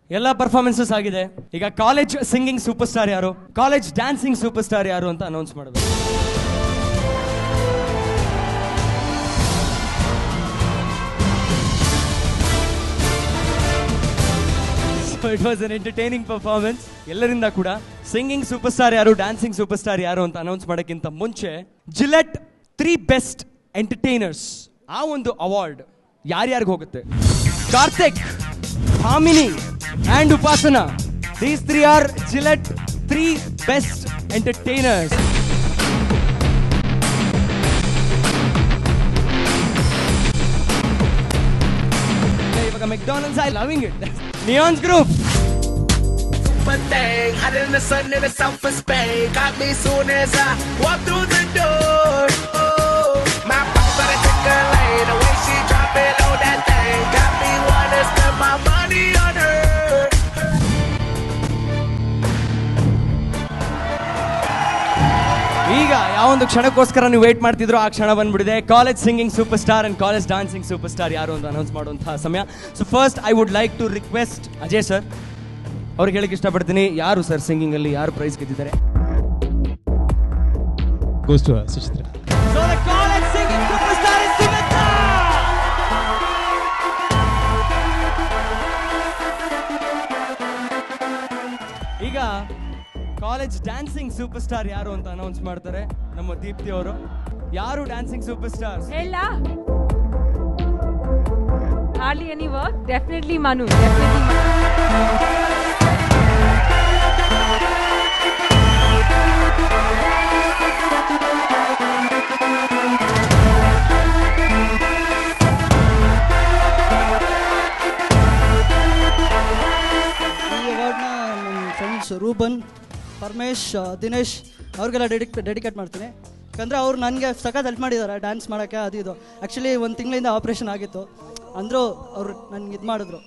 ಎಲ್ಲ ಪರ್ಫಾರ್ಮೆನ್ಸಸ್ ಆಗಿದೆ. ಈಗ ಕಾಲೇಜ್ ಸಿಂಗಿಂಗ್ ಸೂಪರ್ ಸ್ಟಾರ್ ಯಾರು, ಕಾಲೇಜ್ ಡ್ಯಾನ್ಸಿಂಗ್ ಸೂಪರ್ ಸ್ಟಾರ್ ಯಾರು ಅಂತ ಅನೌನ್ಸ್ ಮಾಡಬೇಕು. So it was an entertaining performance. ಎಲ್ಲರಿಂದ ಕೂಡ ಸಿಂಗಿಂಗ್ ಸೂಪರ್ ಸ್ಟಾರ್ ಯಾರು, ಡ್ಯಾನ್ಸಿಂಗ್ ಸೂಪರ್ ಸ್ಟಾರ್ ಯಾರು ಅಂತ ಅನೌನ್ಸ್ ಮಾಡೋಕ್ಕಿಂತ ಮುಂಚೆ ಜಿಲೆಟ್ 3 ಬೆಸ್ಟ್ ಎಂಟರ್ಟೈನರ್ಸ್ ಆ ಒಂದು ಅವಾರ್ಡ್ ಯಾರ್ಯಾರಿಗೆ ಹೋಗುತ್ತೆ? Karthik, Bhamini and Upasana. These 3 are Gillette 3 best entertainers. Ivaga McDonald's, I loving it. Neon's group. Super thing, hot in the sun in the south of Spain. Got me soon as I walk through the door. Oh, my pop got a ticker lane. The way she drop it on that thing got me wanna spend my money on her. ಈಗ ಯಾವೊಂದು ಕ್ಷಣಕ್ಕೋಸ್ಕರ ನೀವು wait ಮಾಡ್ತಿದ್ರು ಆ ಕ್ಷಣ ಬಂದ್ಬಿಟ್ಟಿದೆ. College singing super star and college dancing super star ಯಾರು ಅಂತ announce ಮಾಡುವಂತಹ ಸಮಯ. So first I would like to request Ajay sir, ಅವ್ರಿಗೆ ಹೇಳಕ್ಕೆ ಇಷ್ಟಪಡ್ತೀನಿ, ಯಾರು ಸರ್ ಸಿಂಗಿಂಗ್ ಅಲ್ಲಿ ಯಾರು ಪ್ರೈಸ್ ಗೆದ್ದಿದ್ದಾರೆ? Suchitra. So the college singing superstar is Sumitra. ಈಗ ಕಾಲೇಜ್ ಡ್ಯಾನ್ಸಿಂಗ್ ಸೂಪರ್ ಸ್ಟಾರ್ ಯಾರು ಅಂತ ಅನೌನ್ಸ್ ಮಾಡ್ತಾರೆ ನಮ್ಮ ದೀಪ್ತಿ ಅವರು. ಯಾರು dancing super star? Hella. Hardly any work. Definitely Manu. Definitely Manu. Ruban, Paramesh, Dinesh ಅವ್ರಿಗೆಲ್ಲ ಡೆಡಿಕೇಟ್ ಮಾಡ್ತೀನಿ. ಯಾಕಂದರೆ ಅವ್ರು ನನಗೆ ಸಖತ್ ಹೆಲ್ಪ್ ಮಾಡಿದ್ದಾರೆ ಡ್ಯಾನ್ಸ್ ಮಾಡೋಕ್ಕೆ. ಅದು ಇದು ಆ್ಯಕ್ಚುಲಿ 1 ತಿಂಗಳಿಂದ ಆಪ್ರೇಷನ್ ಆಗಿತ್ತು, ಅಂದರೂ ಅವರು ನನಗೆ ಇದು ಮಾಡಿದ್ರು.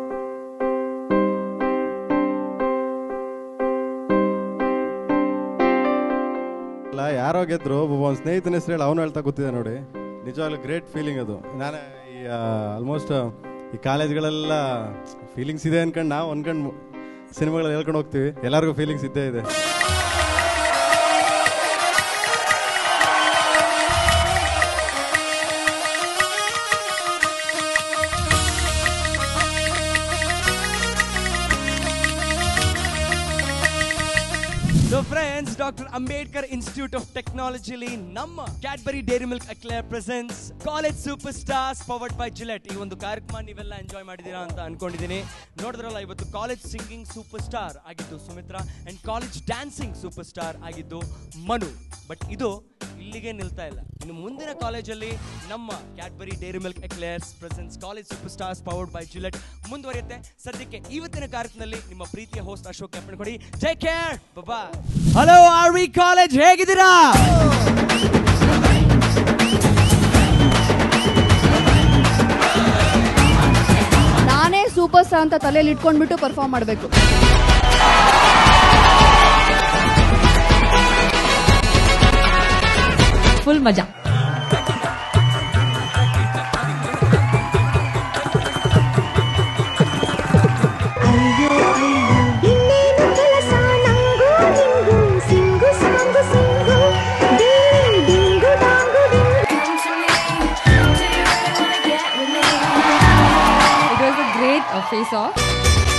ಅಲ್ಲ, ಯಾರೋ ಗೆದ್ರು, ಒಬ್ಬ ಸ್ನೇಹಿತನ ಹೆಸರು ಹೇಳಿ ಅವನು ಹೇಳ್ತಾ ಗೊತ್ತಿದೆ ನೋಡಿ. ನಿಜವಾಗ್ಲೂ ಗ್ರೇಟ್ ಫೀಲಿಂಗ್ ಅದು. ನಾನು ಈ ಆಲ್ಮೋಸ್ಟ್ ಈ ಕಾಲೇಜ್ಗಳೆಲ್ಲ ಫೀಲಿಂಗ್ಸ್ ಇದೆ ಅನ್ಕೊಂಡು ನಾವು ಅನ್ಕೊಂಡು ಸಿನಿಮಾಗಳಲ್ಲಿ ಹೇಳ್ಕೊಂಡು ಹೋಗ್ತೀವಿ, ಎಲ್ಲರಿಗೂ ಫೀಲಿಂಗ್ಸ್ ಇದ್ದೇ ಇದೆ. So friends, Dr. Ambedkar Institute of Technology li namma Cadbury Dairy Milk Eclair presents College Superstars powered by Gillette. ಈ ಒಂದು ಕಾರ್ಯಕ್ರಮ ನೀವೆಲ್ಲ ಎಂಜಾಯ್ ಮಾಡಿದೀರಾ ಅಂತ ಅನ್ಕೊಂಡಿದ್ದೀನಿ. ನೋಡಿದ್ರಲ್ಲ, ಇವತ್ತು ಕಾಲೇಜ್ ಸಿಂಗಿಂಗ್ ಸೂಪರ್ ಸ್ಟಾರ್ ಆಗಿದ್ದು Sumitra and college dancing super star ಆಗಿದ್ದು ಮನು. ಬಟ್ ಇದು ಇಲ್ಲಿಗೆ ನಿಲ್ತಾ ಇಲ್ಲ. ಇನ್ನು ಮುಂದಿನ ಕಾಲೇಜಲ್ಲಿ ನಮ್ಮ Cadbury dairy milk eclairs presents college super stars powered by Gillette ಮುಂದುವರಿಯುತ್ತೆ. ಸದ್ಯಕ್ಕೆ ಇವತ್ತಿನ ಕಾರ್ಯಕ್ರಮದಲ್ಲಿ ನಿಮ್ಮ ಪ್ರೀತಿಯ ಹೋಸ್ಟ್ ಅಶೋಕ್ ಕೆಪ್ಪಣ ಕೊಡಿ. Take care, bye. Hello R V college, ಹೇಗಿದ್ದೀರಾ? ನಾನೇ ಸೂಪರ್ ಸ್ಟಾರ್ ಅಂತ ತಲೆಯಲ್ಲಿ ಇಟ್ಕೊಂಡ್ಬಿಟ್ಟು ಪರ್ಫಾರ್ಮ್ ಮಾಡಬೇಕು. ಫುಲ್ ಮಜಾ. It was a great face-off.